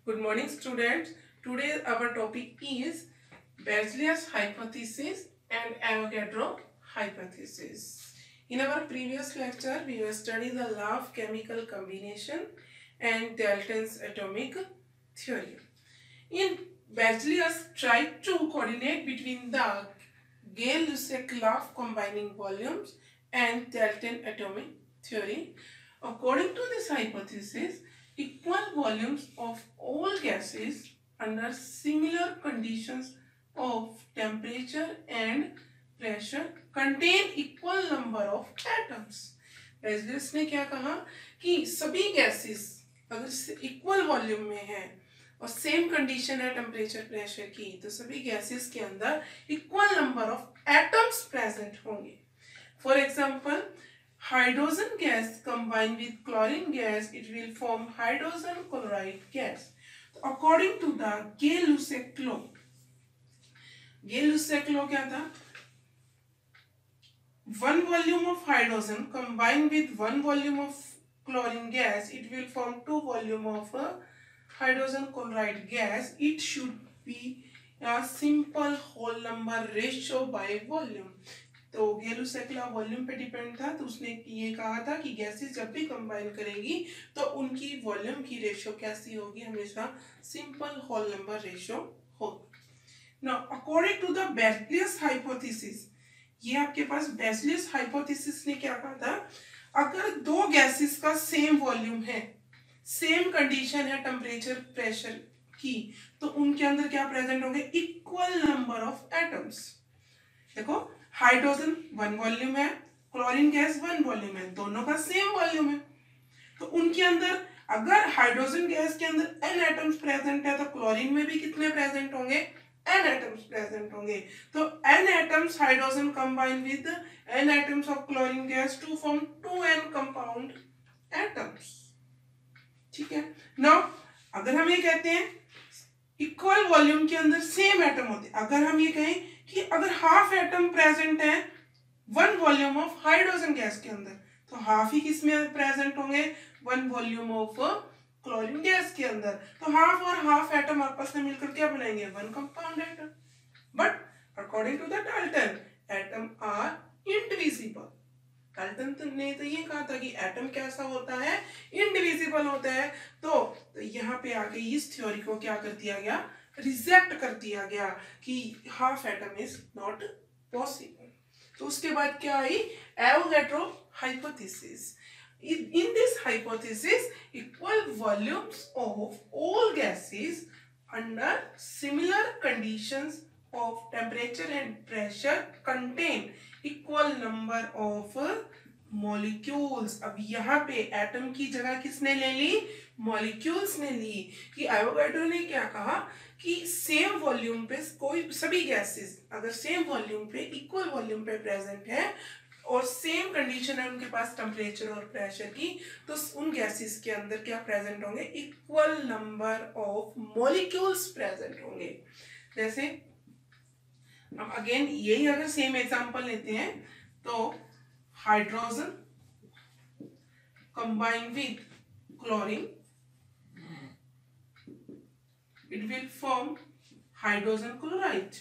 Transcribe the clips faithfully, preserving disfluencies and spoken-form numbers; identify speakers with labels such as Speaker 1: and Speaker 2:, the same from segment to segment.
Speaker 1: Good morning, students. Today our topic is Berzelius hypothesis and Avogadro hypothesis. In our previous lecture, we have studied the law of chemical combination and Dalton's atomic theory. In Berzelius tried to coordinate between the Gay-Lussac law of combining volumes and Dalton atomic theory. According to this hypothesis, equal volumes of all gases under similar conditions of temperature and pressure contain equal number of atoms. बेज़लियस ने क्या कहा कि सभी gases अगर equal volume में है और same condition है टेम्परेचर प्रेशर की, तो सभी गैसेस के अंदर equal number of atoms present होंगे. For example, hydrogen gas combined with chlorine gas, it will form hydrogen chloride gas. According to the Gay-Lussac law, Gay-Lussac law क्या था? One volume of hydrogen combined with one volume of chlorine gas, it will form two volume of uh, hydrogen chloride gas. It should be a simple whole number ratio by volume. तो Gay-Lussac law volume पे depend था, तो उसने ये कहा था कि gases जब भी कंबाइन करेगी तो उनकी वॉल्यूम की रेशियो कैसी होगी, हमेशा सिंपल होल नंबर रेशियो होगी. Now according to the Berzelius hypothesis, ये आपके पास बेज़लियस हाइपोथेसिस ने क्या कहा था, अगर दो गैसेस का सेम वॉल्यूम है, सेम कंडीशन है टेम्परेचर प्रेशर की, तो उनके अंदर क्या प्रेजेंट होंगे, इक्वल नंबर ऑफ एटम्स. देखो, हाइड्रोजन वन वॉल्यूम है, क्लोरीन गैस वन वॉल्यूम है, दोनों का सेम वॉल्यूम है, तो उनके अंदर अगर हाइड्रोजन गैस के अंदर एन एटम्स प्रेजेंट है तो क्लोरीन में भी कितने प्रेजेंट होंगे, एन एटम्स प्रेजेंट होंगे. तो n atoms hydrogen combine with n atoms of chlorine gas to form two n compound atoms. ठीक है. नाउ अगर हम ये कहते हैं इक्वल वॉल्यूम के अंदर सेम एटम होते, अगर हम ये कहें कि अगर हाफ एटम प्रेजेंट है one volume of hydrogen gas के अंदर, तो हाफ ही किसमें प्रेजेंट होंगे, one volume of chlorine gas के अंदर. तो हाफ और हाफ एटम आपस में मिलकर क्या बनाएंगे, one compound atom. But according to the Dalton, atom are indivisible. Dalton ने तो ये कहा था कि एटम कैसा होता है, इंडिविजिबल होता है. तो, तो यहाँ पे आके इस थ्योरी को क्या कर दिया गया, रिजेक्ट कर दिया गया कि half atom is not possible. तो उसके बाद क्या आई, Avogadro hypothesis. In this hypothesis, equal volumes of all gases under similar conditions of temperature and pressure contain equal number of molecules. अब यहाँ पे एटम की जगह किसने ले ली, मॉलिक्यूल्स ने ली. कि एवोगैड्रो ने क्या कहा कि सेम वॉल्यूम पे कोई सभी गैसेस अगर सेम वॉल्यूम पे इक्वल वॉल्यूम पे प्रेजेंट है और सेम कंडीशन है उनके पास टेम्परेचर और प्रेशर की, तो उन गैसेस के अंदर क्या प्रेजेंट होंगे, equal number of molecules present होंगे. जैसे अब अगेन यही अगर सेम एग्जांपल लेते हैं, तो hydrogen combine with chlorine, it will form hydrogen chloride.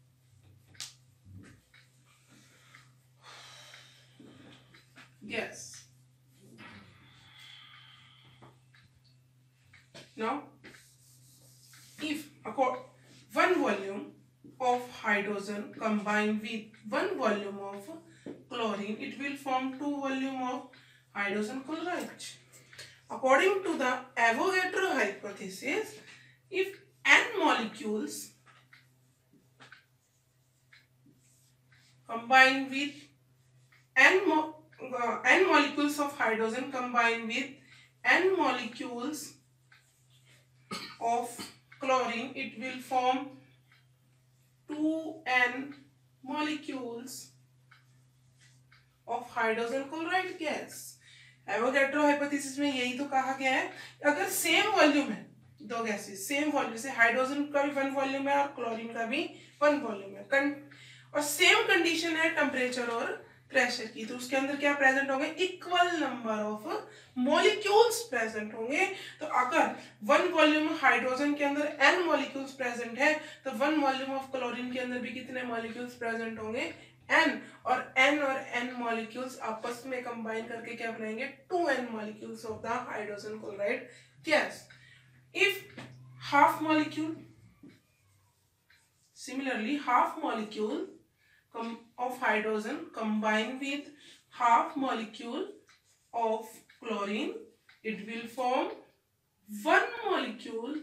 Speaker 1: Yes. Now, if one volume of hydrogen combined with one volume of chlorine, it will form two volume of hydrogen chloride. According to the Avogadro hypothesis, if n molecules combine with n, mo uh, n molecules of hydrogen combine with n molecules of chlorine, it will form two n molecules of hydrogen chloride gas. Avogadro hypothesis में यही तो कहा गया है, अगर same volume है दो gases, same volume से हाइड्रोजन का भी वन वॉल्यूम है और क्लोरीन का भी वन वॉल्यूम है, और सेम कंडीशन है टेम्परेचर और प्रेशर की, तो उसके अंदर क्या प्रेजेंट होंगे, equal number of molecules present होंगे। तो अगर वन वॉल्यूम हाइड्रोजन के अंदर एन मॉलिक्यूल्स प्रेजेंट है तो वन वॉल्यूम ऑफ क्लोरीन के अंदर भी कितने मॉलिक्यूल्स प्रेजेंट होंगे, एन, और एन और एन मॉलिक्यूल्स आपस में कंबाइन करके क्या बनाएंगे, two n molecules of the hydrogen chloride gas. If half molecule, similarly half molecule of hydrogen combine with half molecule of chlorine, it will form one molecule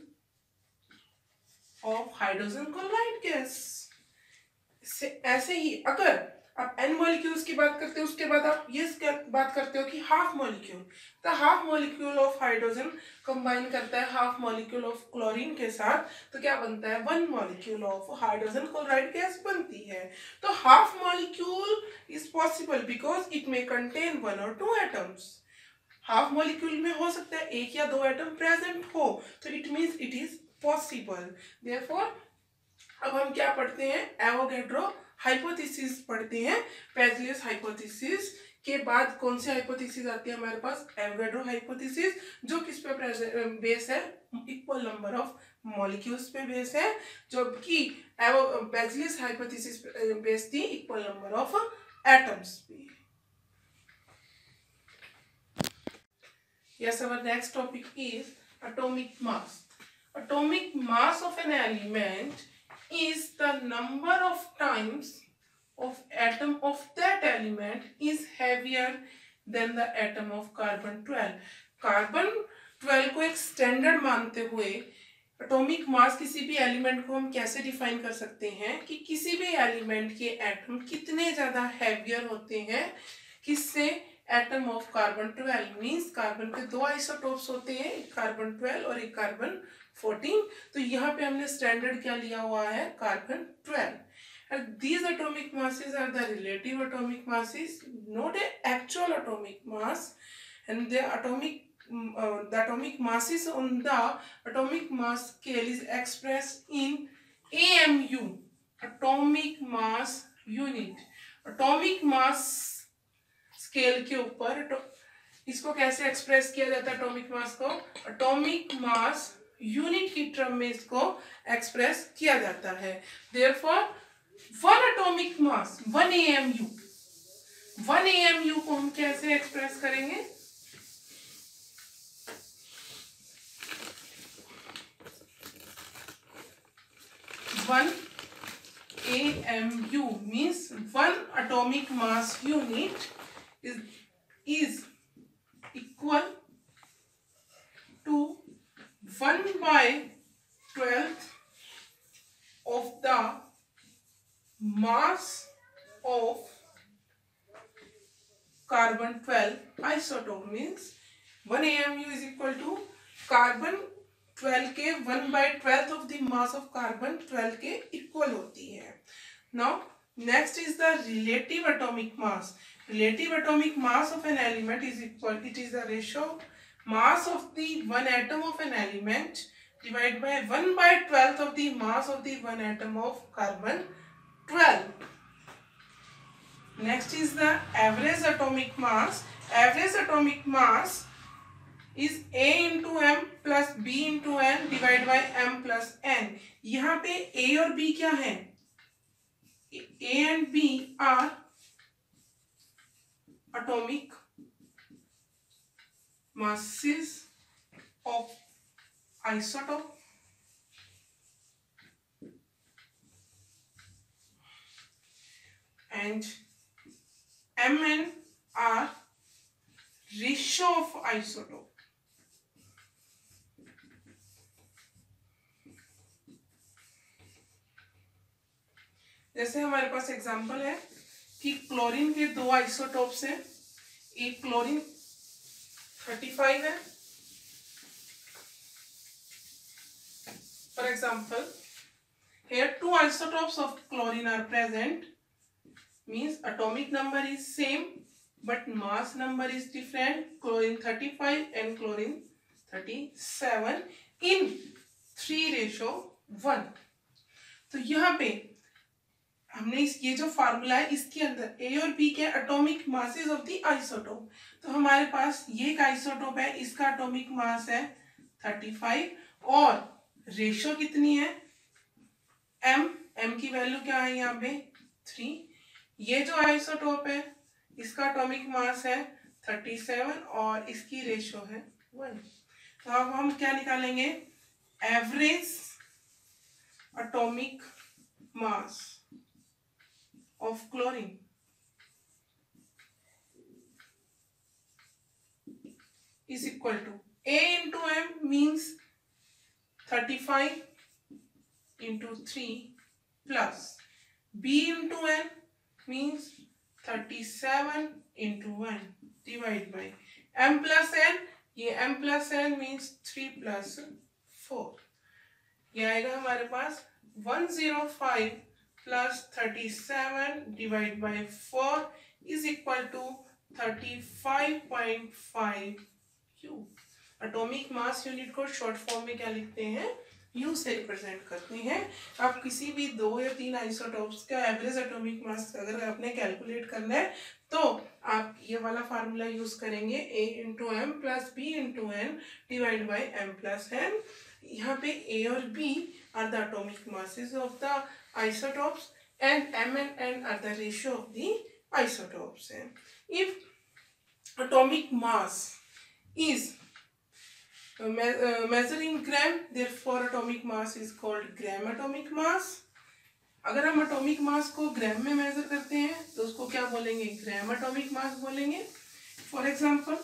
Speaker 1: of hydrogen chloride gas। ऐसे ही अगर आप N molecules की बात करते हो उसके बाद आप ये बात करते हो कि हाफ मॉलिक्यूल, तो half molecule of hydrogen combine करता है हाफ मॉलिक्यूल ऑफ क्लोरीन के साथ, तो क्या बनता है, one molecule of hydrogen chloride gas बनती है। तो half molecule is possible because it may contain one और टू एटम्स। हाफ मॉलिक्यूल में हो सकता है एक या दो एटम प्रेजेंट हो, तो it means it is possible. Therefore अब हम क्या पढ़ते हैं, एवोगैड्रो हाइपोथेसिस पढ़ते हैं। पेजलेस हाइपोथेसिस के बाद कौन सी हाइपोथेसिस आती है हमारे पास, एवोगैड्रो हाइपोथेसिस, जो किस पे बेस है, इक्वल नंबर ऑफ मॉलिक्यूल्स पे बेस है, जबकि पेजलेस हाइपोथेसिस बेस थी इक्वल नंबर ऑफ एटम्स पे। Yes, our next topic is atomic mass. Atomic mass of an element is the number of times of atom of that element is heavier than the atom of carbon twelve. Carbon twelve को एक standard मानते हुए atomic mass किसी भी element को हम कैसे define कर सकते हैं कि किसी भी एलिमेंट के एटम कितने ज्यादा हैवियर होते हैं किससे, atom of carbon twelve. Means कार्बन के दो आइसोटोप्स होते हैं, एक कार्बन ट्वेल्व और एक कार्बन फोर्टीन। तो यहाँ पे हमने स्टैंडर्ड क्या लिया हुआ है, carbon twelve. and these atomic masses are the relative atomic masses, not a actual atomic mass, and the atomic uh, the atomic masses on the atomic mass scale is expressed in A M U, atomic mass unit। atomic mass scale के ऊपर इसको कैसे express किया जाता है, atomic mass को atomic mass unit की term में इसको एक्सप्रेस किया जाता है। Therefore one atomic mass one A M U, one A M U को हम कैसे एक्सप्रेस करेंगे, one A M U means one atomic mass unit is is equal to one by twelfth of the mass of carbon twelve isotope। means one A M U is equal to carbon twelve के one by twelfth of the mass of carbon twelve के equal होती है। Now next is the relative atomic mass. Relative atomic mass of an element is equal, it is the ratio mass of the one atom of an element divide by one by twelfth of the mass of the one atom of carbon twelve. Next is the average atomic mass. Average atomic mass is A into M plus B into N divided by M plus N। यहाँ पे A और B क्या है, A and B are atomic masses of isotope and M N are ratio of isotope। जैसे हमारे पास example है कि chlorine के दो आइसोटोप्स हैं, एक क्लोरीन थर्टी फाइव है। For example here two isotopes of chlorine are present, means atomic number is same but mass number is different, chlorine thirty-five and chlorine thirty-seven in three ratio one। तो यहाँ पे हमने इस ये जो formula है इसके अंदर ए और बी के atomic masses of the isotope, तो हमारे पास ये एक आइसोटोप है, इसका एटॉमिक मास है थर्टी फाइव और रेशो कितनी है m, m की वैल्यू क्या है यहाँ पे थ्री। ये जो आइसोटोप है इसका एटॉमिक मास है थर्टी सेवन और इसकी रेशो है वन। तो अब हम क्या निकालेंगे, average atomic mass of chlorine is equal to A into M means thirty-five into three plus B into N means thirty-seven into one divided by M plus N, ये M plus N means three plus four, ये आएगा हमारे पास one hundred five plus thirty-seven divided by four is equal to thirty-five point five U। Atomic mass unit को short form में क्या लिखते हैं, U से रिप्रेजेंट करते हैं। आप किसी भी दो या तीन आइसोटोप्स का एवरेज एटॉमिक मास अगर आपने कैलकुलेट करना है तो आप ये वाला फार्मूला यूज करेंगे, A into M plus B into N divide by M plus N. यहाँ पे A और B are the atomic masses of the isotopes and M and N are the ratio of the isotopes. If atomic mass is uh, me uh, measured in gram, therefore atomic mass is called gram atomic mass. अगर हम atomic mass को ग्राम में major करते हैं तो उसको क्या बोलेंगे, ग्राम atomic mass बोलेंगे। For example,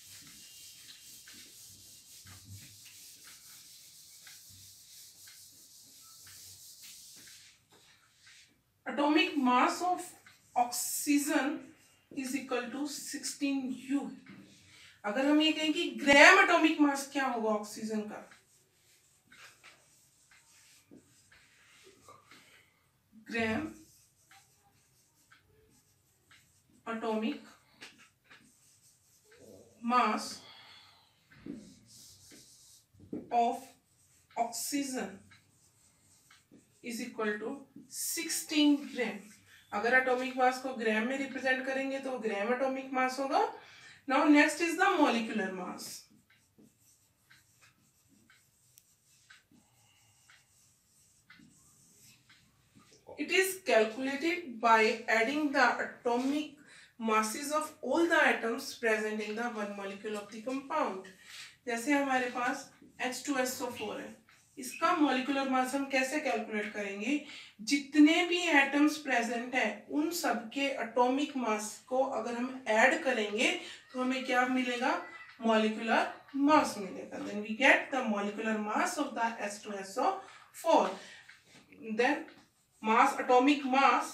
Speaker 1: atomic mass of oxygen is equal to sixteen U। अगर हम ये कहें कि ग्राम एटॉमिक मास क्या होगा ऑक्सीजन का, gram atomic mass of oxygen is equal to sixteen gram. अगर एटॉमिक मास को ग्राम में रिप्रेजेंट करेंगे तो ग्राम एटॉमिक मास होगा। Now next is the molecular mass. It is calculated by adding the atomic masses of all the atoms present in the one molecule of the compound। जैसे हमारे पास H two S O four है, इसका molecular mass हम कैसे calculate करेंगे, जितने भी एटम्स प्रेजेंट है उन सबके एटॉमिक मास को अगर हम ऐड करेंगे तो हमें क्या मिलेगा, मॉलिक्यूलर मास मिलेगा। Then we get the molecular mass of the H two S O four. Then mass, atomic mass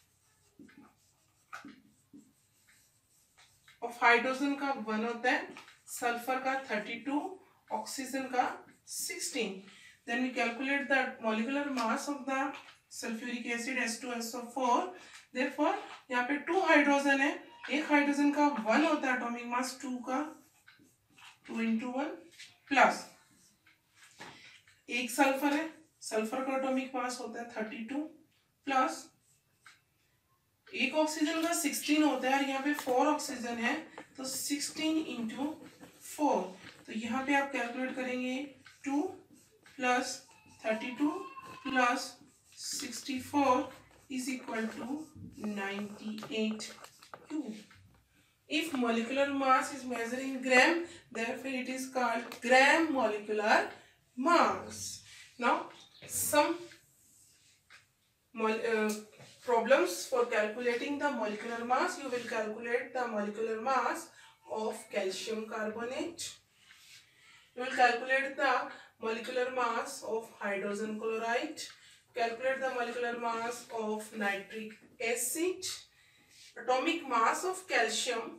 Speaker 1: of hydrogen का वन होता है, सल्फर का थर्टी टू, ऑक्सीजन का sixteen. Then we calculate the molecular mass of the sulfuric acid H two S O four. Therefore यहाँ पे to hydrogen है, एक hydrogen का वन होता है एटॉमिक मास, टू का टू इंटू वन प्लस एक सल्फर है, सल्फर का एटॉमिक मास होता है थर्टी टू प्लस एक ऑक्सीजन का सिक्सटीन होता है और यहाँ पे फोर ऑक्सीजन है तो सिक्सटीन इंटू फोर। तो यहाँ पे आप कैलकुलेट करेंगे two plus thirty two plus sixty four is equal to ninety-eight U। If molecular mass is measured in gram, therefore it is called gram molecular mass। Now some uh, problems for calculating the molecular mass, you will calculate the molecular mass of calcium carbonate, you will calculate the molecular mass of hydrogen chloride, calculate the molecular mass of nitric acid, atomic mass of calcium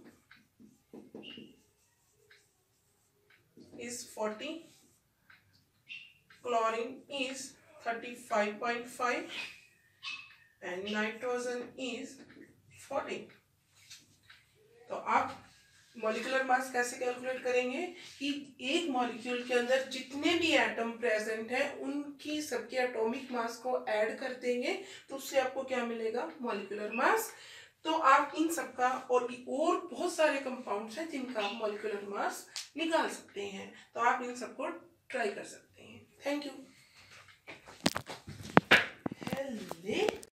Speaker 1: is forty, chlorine is thirty-five point five and nitrogen is forty। तो आप molecular mass कैसे calculate करेंगे कि एक molecule के अंदर जितने भी एटम प्रेजेंट हैं उनकी सबके एटॉमिक मास को ऐड कर देंगे, तो उससे आपको क्या मिलेगा, मॉलिक्यूलर मास। तो आप इन सबका और भी और बहुत सारे कंपाउंड्स हैं जिनका आप मॉलिक्यूलर मास निकाल सकते हैं, तो आप इन सबको ट्राई कर सकते हैं। Thank you.